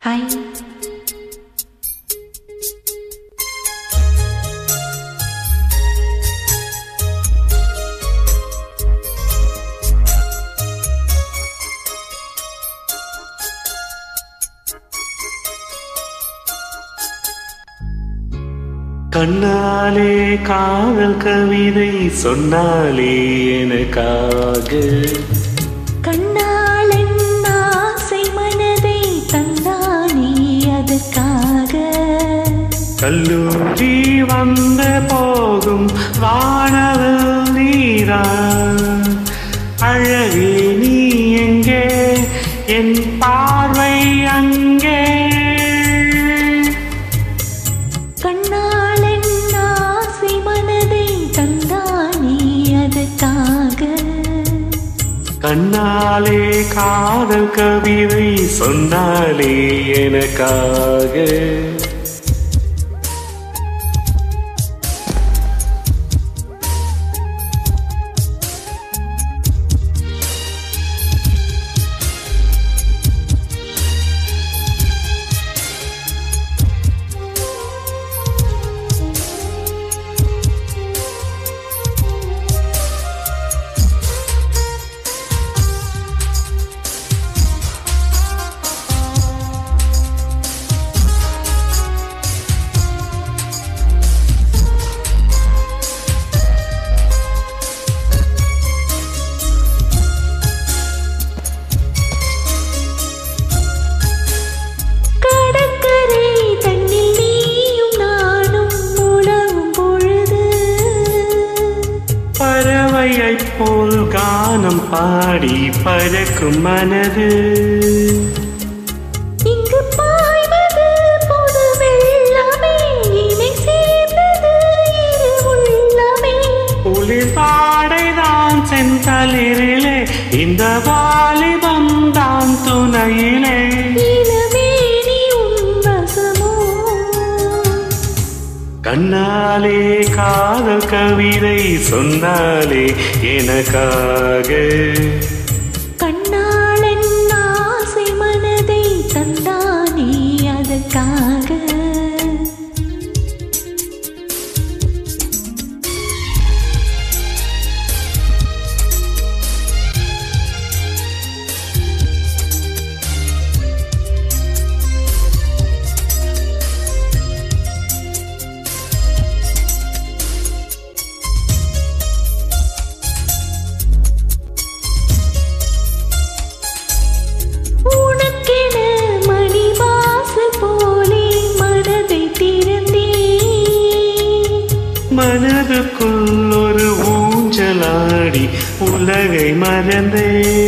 Hi. கண்ணாலே காதல் கவிதை சொன்னாலே எனக்காக, கண்ணால் என் ஆசை மனதை தந்தானே அதற்காக. கல்லூரி வந்த போகும் வானவில் நீதான், அழகே நீ எங்கே, என் பார்வை அங்கே. கண்ணால் என் ஆசை மனதை தந்தானே அதற்காக. கண்ணாலே காதல் கவிதை சொன்னாலே எனக்காக. போல் கானம் பாடி பறக்கும் மனது, இங்கு பாய்வது பொது வெள்ளமே, இணை சேர்ந்தது இரு உள்ளமே. குளிர் பாடைதான் செந்தளிரிலே, இந்த வாலிபம் தான் துணையிலே. இளமேனி உன் வசமோ. கண்ணாலே காதல் கவிதை சொன்னாலே எனக்காக. கண்ணால் என் ஆசை மனதை தந்தானே அதற்காக. மனதுக்குள் ஒரு ஊஞ்சலாடி உலகை மறந்தே,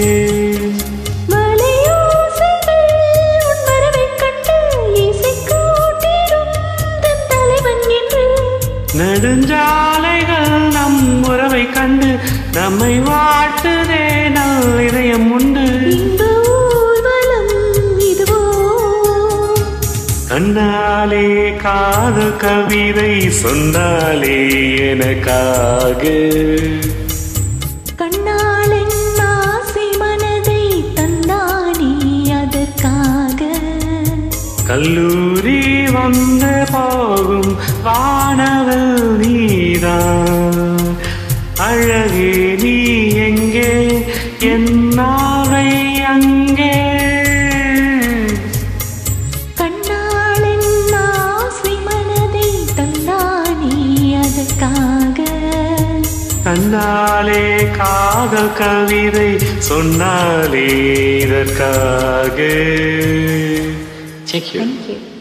நெடுஞ்சாலைகள் நம் உறவை கண்டு நம்மை வாழ்த்துதே நல் இதயம் உண்டு. கண்ணாலே காதல் கவிதை சொன்னாலே எனக்காக. கண்ணால் என் ஆசை மனதை தந்தானே அதற்காக. கல்லூரி வந்து போகும் வானவில் நீதான், அழகே நீ எங்கே, என் நாவை அங்கே. கண்ணாலே காதல் கவிதை சொன்னாலே இதற்காக. Thank you.